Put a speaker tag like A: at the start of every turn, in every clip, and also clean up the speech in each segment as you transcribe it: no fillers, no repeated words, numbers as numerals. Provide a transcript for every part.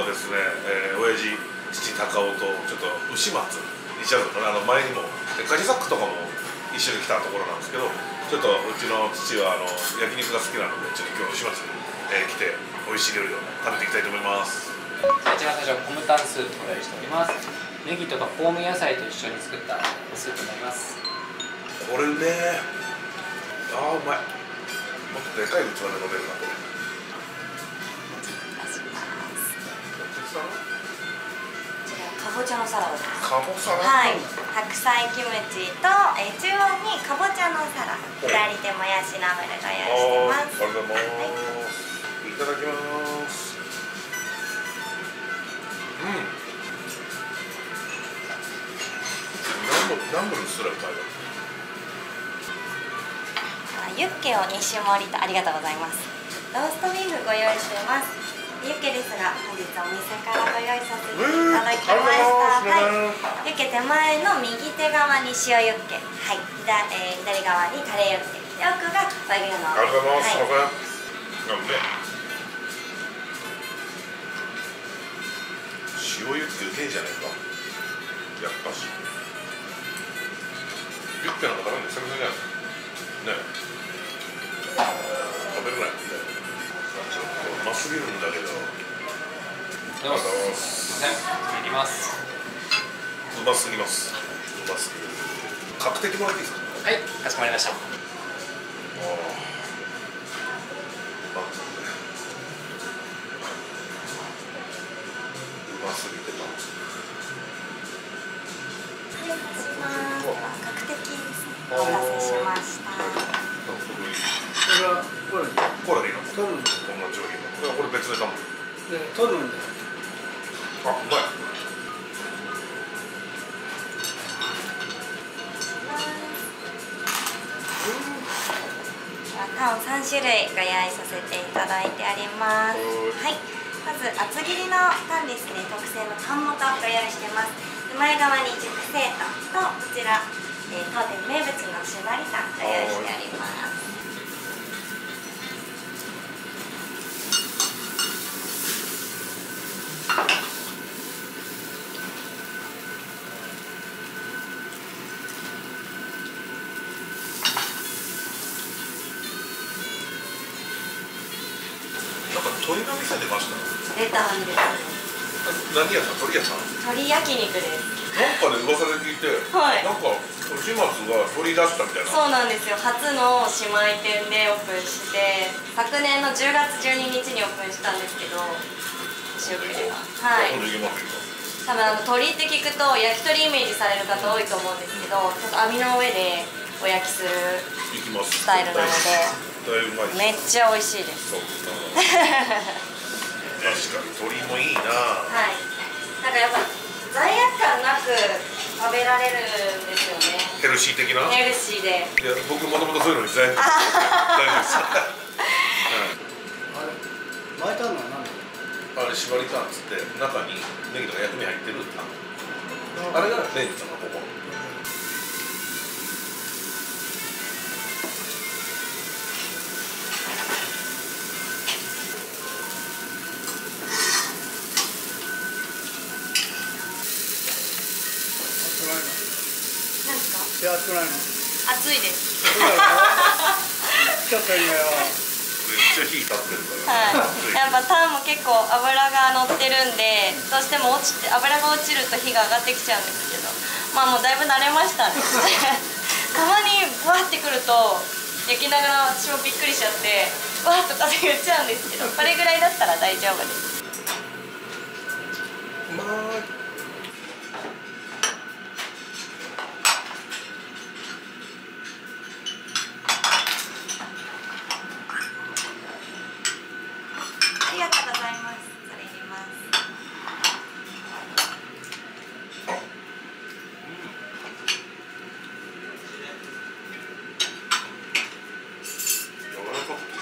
A: ですね、親父父高尾とちょっと牛松西麻布のね、前にもカジサックとかも一緒に来たところなんですけど、ちょっとうちの父は焼肉が好きなので、ちょっと今日牛松に、来て美味しい料理を食べていきたいと思います。
B: 一番最初コムタンスープをご用意しております。ネギとか香味野菜と一緒に作ったスープになります。
A: これうめえ。あーうまい。もっとでかい器で飲めるなこれ。
C: かぼちゃのサラダです。
A: かぼサラ。
C: はい。白菜キムチと、中央にかぼちゃのサラダ。左手もやしナムルご用意してます。
A: ありがとうございます。いただきます。ナムルすらうまいわ。
C: ユッケを2種盛りとありがとうございます。ローストビーフご用意しています。ユッケですが本日お店からご用意させていただきました。はい。ユッケ手前の右手側に塩ユッケ、はい。左側にカレーユッケ、で奥が和牛の。
A: ありがとうございます。
C: はい。
A: なんで塩ユッケうめえじゃないか。やっぱしユッケなんか食べるの久々じゃないね。食べるなよ。うますぎるんだけど。
B: すみません、切ります。
A: うますぎます。うますぎる。角的もらっていいですか。
B: はい、かしこまりました。うますぎてた。
C: 角的ですね。お待たせしました。
D: それはコーラ
A: コーラでいいの？
D: 取るんです。
A: こんな上品な。これ別で頼む。
D: 取るんだよ。
A: あ、うまい。
C: タン3種類ご用意させていただいてあります。はい。まず厚切りのタンですね。特製のタン元ご用意してます。前側に熟成タンとこちら、当店名物の縛りタンご用意してあります。
A: 鶏の店出ました。
C: 出たんです。
A: 何屋さん？鶏屋さん？
C: 鶏焼肉です。
A: なんかで噂で聞いて、
C: はい。
A: なんか牛松が取り出したみたいな。
C: そうなんですよ。初の姉妹店でオープンして、昨年の10月12日にオープンしたんですけど、シュークリーム。はい。多分鶏って聞くと焼き鳥イメージされる方多いと思うんですけど、ちょっと網の上でお焼きするスタイルなので。めっちゃ美味しいです。
A: そう確かに鶏もいいな。
C: はい。なんかやっぱ罪悪感なく食べられるんですよね。
A: ヘルシー的な。
C: ヘルシーで。
A: いや僕もともとそういうのに罪悪感大丈夫です。
D: あれ巻いたのは何？
A: あれ縛りタンつって中にネギとか薬味入ってるタン。あれが名物のここ。
D: 手熱くないの？
C: 熱いです。
D: ちょっと今よ。
A: めっちゃ火立ってるから。
C: はい。やっぱタンも結構油が乗ってるんで、どうしても油が落ちると火が上がってきちゃうんですけど、まあもうだいぶ慣れましたね。たまにわってくると焼きながら私もびっくりしちゃってわーとかって言っちゃうんですけど、これぐらいだったら大丈夫です。
A: うまい。
C: ありがとうございます。それ入れます。
A: 柔らかくてうまい。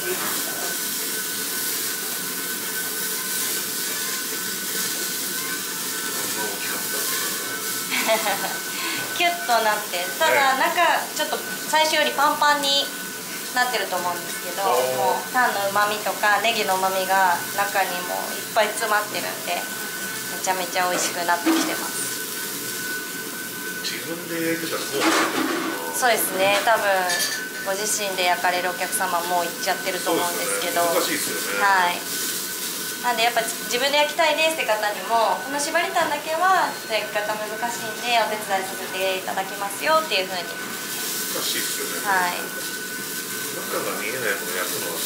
C: キュッとなって、ただ中ちょっと最初よりパンパンになってると思うんですけど、もうタンのうまみとかネギのうまみが中にもいっぱい詰まってるんで、めちゃめちゃ美味しくなってきてます。
A: 自分で焼いてたらもう
C: そうですね、多分ご自身で焼かれるお客様もう行っちゃってると思うんですけど、
A: 難しいですよね。
C: はい。なんでやっぱ自分で焼きたいですって方にも、この縛りタンだけは焼き方難しいんでお手伝いさせていただきますよっていう風に。
A: 難しいですよね。
C: はい。
A: 中が見えないもの焼くの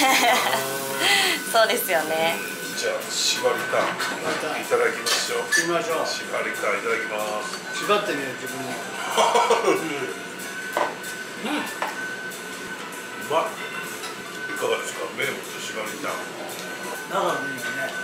A: は
C: そうですよね。
A: じゃあ縛りタンいただきましょう。
D: 行きましょう。
A: 縛りタンいただきます。
D: 縛ってみる自分も。
A: うまい。いかがですか、名物縛りタン。
D: 中のいいね。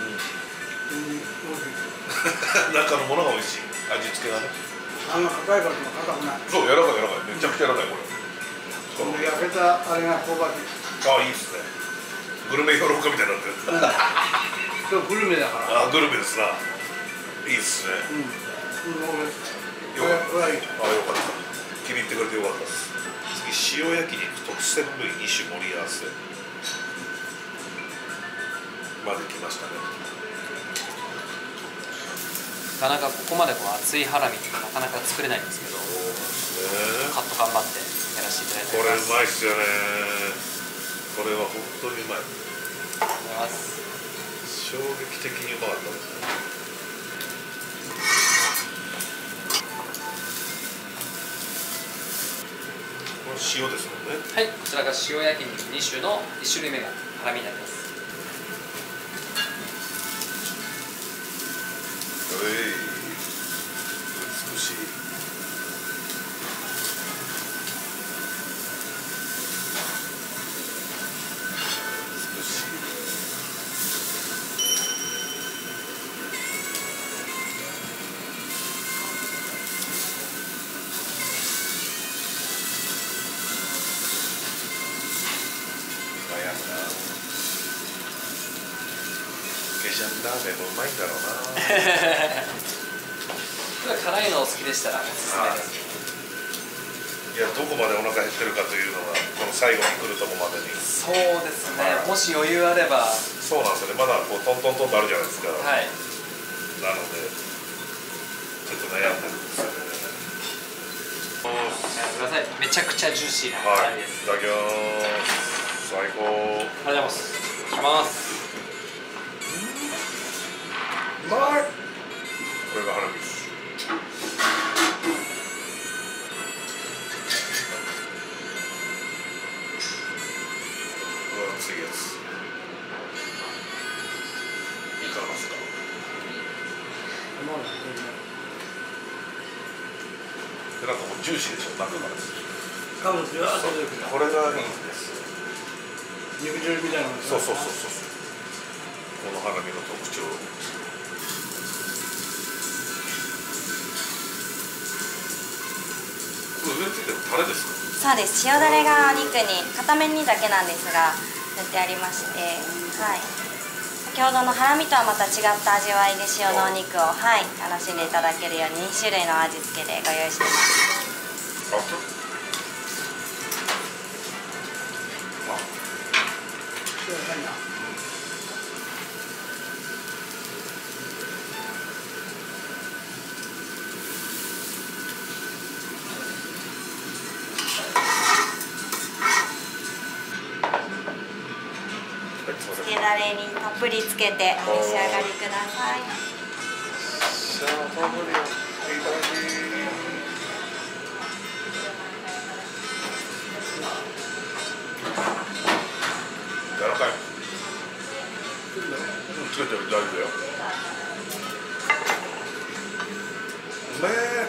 A: 中のものが美味しい。味付けがね。
D: 硬いからも硬くない。
A: そう、柔らかい柔らかい。めちゃくちゃ柔らかいこれ。
D: この焼けたあれが香ばしい。
A: あ、いいですね。グルメ評論家みたいになってる。
D: 今日グルメだから。
A: あ、グルメですな。いいですね。
D: これはいい。
A: あ、よかった。気に入ってくれてよかったです。次、塩焼肉特選部位2種盛り合わせまで来ましたね。
B: なかなかここまでこう厚いハラミってなかなか作れないんですけど、カット頑張ってやらせていただいて
A: これう
B: ます。
A: まいっすよね。これは本当にうまい。
B: ありがとうございます。
A: 衝撃的にうまかったですね。これ塩ですもんね。
B: はい、こちらが塩焼肉2種の1種類目がハラミになります。
A: 美しい。美しい。悩むな。ケジャンラーメンもうまいんだろうな。
B: 辛いのお好きでしたらおすすめです。
A: いや、どこまでお腹減ってるかというのがこの最後に来るとこまでに。
B: そうですね、もし余裕あれば。
A: そうなんですよね。まだこうトントントンとあるじゃないですか。
B: はい。
A: なのでちょっと悩んでるんですよね。
B: ください。めちゃくちゃジューシーな
A: はい、い
B: 辛いです。
A: ただきます。最高。
B: ありがとうございます。いただきます。
A: うまい。これがハラミです。熱いやついかがですか。で、なんかもうジューシーでしょ、中から。これがいいんです。
D: 肉汁みたいなの。
A: そうそうそうそう。このハラミの特徴。これ上についてるタレですか。
C: そうです。塩だれが肉に片面にだけなんですが塗ってありまして、はい。先ほどのハラミとはまた違った味わいで塩のお肉を、はい、楽しんでいただけるように2種類の味付けでご用意してます。つけだれにたっぷりつけてお召し上がりください。
A: じゃあ、たっぷりいただき。柔らかい。つけてる大丈夫だよ。うめえ。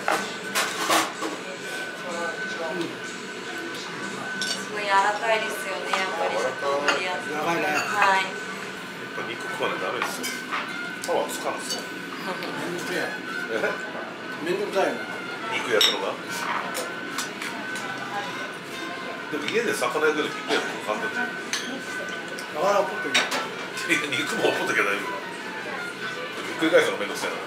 C: すごい柔らかいですよね、やっぱり食べるやつ。
D: 長いね。
C: はい。
A: やっぱ肉食わないとダメですよ。パワーつかんですよ。
D: めんどくさいよ。
A: 肉焼くのが。でも家で魚焼くより肉焼くの簡単じゃん。 いや肉も持っときゃ大丈夫。ひっくり返すのめんどくさいな。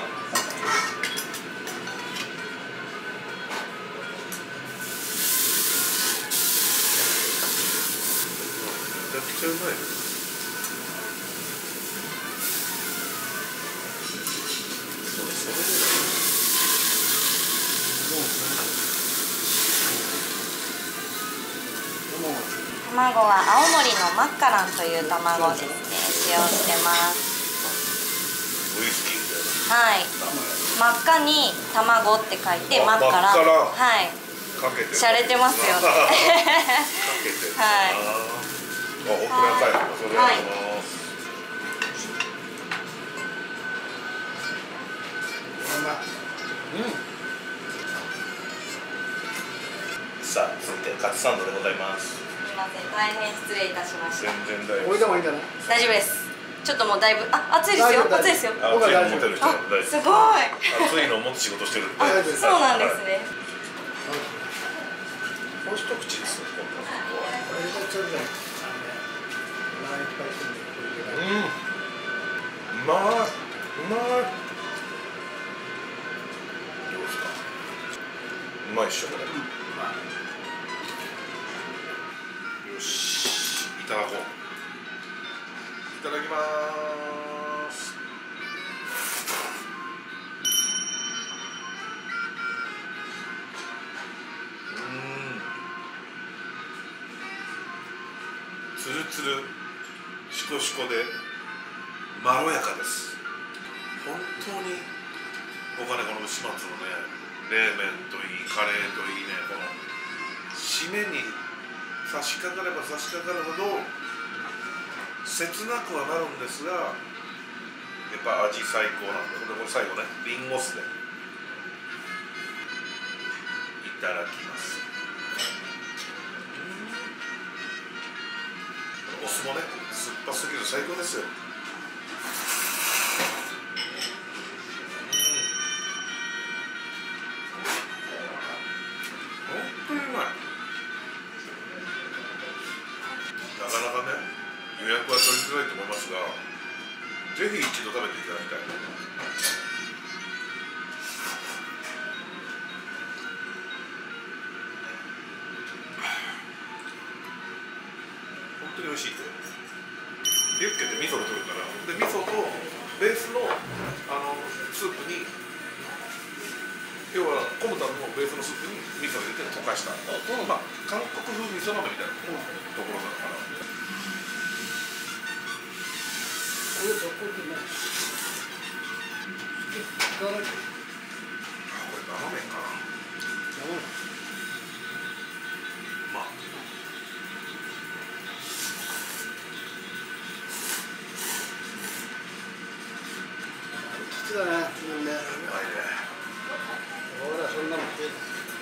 A: めちゃくちゃうまい。
C: 卵は青森のマッカランという卵ですね、使用してます。
A: ウイスキーみ
C: はい、真っ赤に卵って書いてマッカラン。はい、
A: たいな。かけて。
C: 洒落てますよね。
A: かけて。
C: はい。
A: あ、本当に赤いの。それあります。さあ、続いてカツサンドでございます。
C: すみません、大変失礼いたしました。
A: 全然大丈夫。
D: 俺でもいいんじゃない？
C: 大丈夫です。ちょっともうだいぶ、熱いですよ。熱いですよ。
A: 熱いの持てる人は大丈夫。
C: すごい。
A: 熱いのを持って仕事してるんで。
C: そうなんですね。
A: もう一口ですね。うまい。うまい。どうですか。うまいっしょこれ。よし、いただこう。いただきます。つるつる、しこしこでまろやかです。本当に僕はね、この牛松のね、冷麺といいカレーといいね、この締めに差し掛かれば差し掛かるほど切なくはなるんですが、やっぱ味最高なんで、これ最後ね、リンゴ酢でいただきます。お酢もね、酸っぱすぎる最高ですよ。本当にうまい。なかなかね、予約は取りづらいと思いますが、ぜひ一度食べていただきたい。本当に美味しい。ユッケって味噌で取るから、で味噌とベースのスープに、要はコムタンのベースのスープに味噌を入れて溶かした、まあ韓国風味噌鍋みたいなところなのかな。これ生麺かな。まあ
D: だね、みんな。
A: うまいね。
D: 俺はそんなもん。
A: で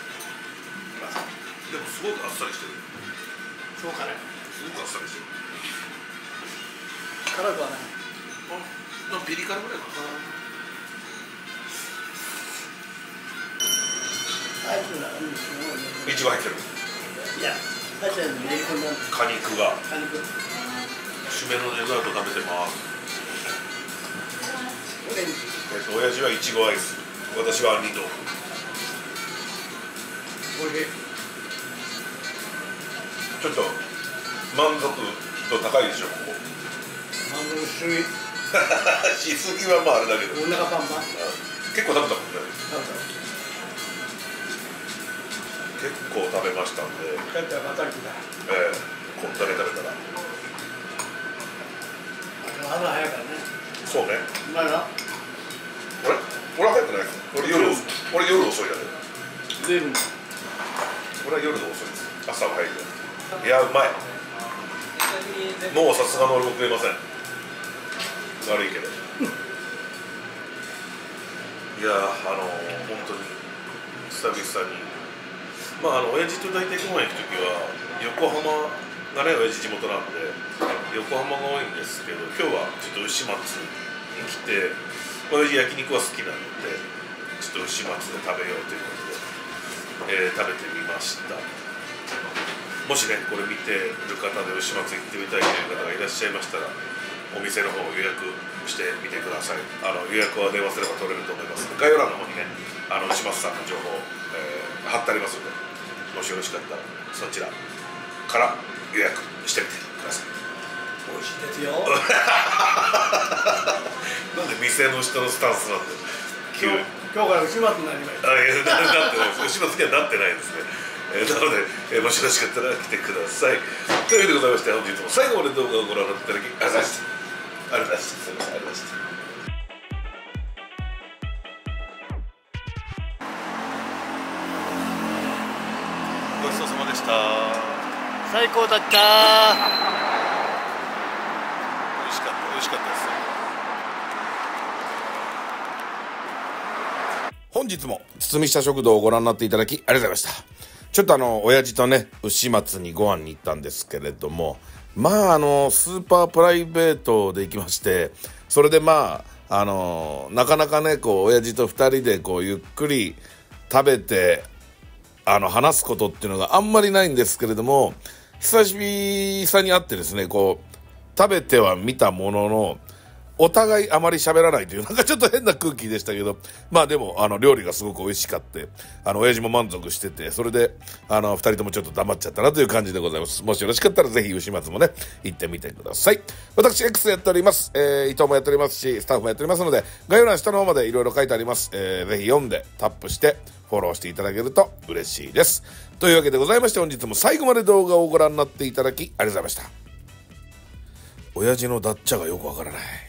A: もすごくあっさりしてる。
D: そうかね。
A: すごくあっさりしてる。
D: 辛くはない。
A: ピリ辛ぐらいかな。いちご入ってる。
D: いや、確かに練り込んだ
A: 果肉が。
D: 果肉。
A: 締めのデザート食べてます。
D: オレンジ。
A: 親父はいちごアイス。私は2度。
D: おいしい。
A: ちょっと満足度高いでしょ、ここ。
D: 満足しすぎ。
A: しすぎはまああれだけど。
D: お腹パンパン。
A: 結構食べたもんね。
D: 食べた。
A: 結構食べましたんで。
D: 帰ったらまた来た。
A: こんだけ食べたら。
D: 朝早いからね。
A: そうね。
D: うまいな。
A: 俺は早くない。俺夜遅いだけ。
D: 随分。
A: 俺は夜が遅いです。朝は早いけど。いや、うまい。もうさすがの俺も食えません。悪いけど。いや本当に久々に。まあ親父と大体ご飯行くときは横浜がね、親父地元なんで横浜が多いんですけど、今日はちょっと牛松に来て、親父焼肉は好きなのでちょっと牛松で食べようということで、食べてみました。もしねこれ見てる方で牛松行ってみたいという方がいらっしゃいましたら、 お店の方を予約してみてください。予約は電話すれば取れると思います。概要欄の方にね牛松さんの情報、貼ってありますので、もしよろしかったらそちらから予約してみてください。
D: 美味しいですよ。
A: なんで店の人のスタンスなんで急に
D: 今日から牛松になりました。
A: なってないです。牛松にはなってないですね。なので、もしよろしかったら来てください。というわけでございまして、本日も最後まで動画をご覧いただきありがとうございました。ありがとうございました。すみません、ありがとうございました。ごちそうさまでした。
D: 最高だった。
A: 美味しかった、美味しかったです。本日も堤下食堂をご覧になっていただきありがとうございました。ちょっと親父とね牛松にご飯に行ったんですけれども、スーパープライベートで行きまして、それでなかなかね親父と2人でゆっくり食べて話すことっていうのがあんまりないんですけれども、久々に会ってですね食べてはみたもののお互いあまり喋らないというちょっと変な空気でしたけど、でも料理がすごく美味しかって親父も満足してて、それで2人ともちょっと黙っちゃったなという感じでございます。もしよろしかったらぜひ牛松もね行ってみてください。私 X やっております、伊藤もやっておりますしスタッフもやっておりますので、概要欄下の方までいろいろ書いてあります。ぜひ読んでタップしてフォローしていただけると嬉しいです。というわけでございまして、本日も最後まで動画をご覧になっていただきありがとうございました。親父のダッチャがよくわからない。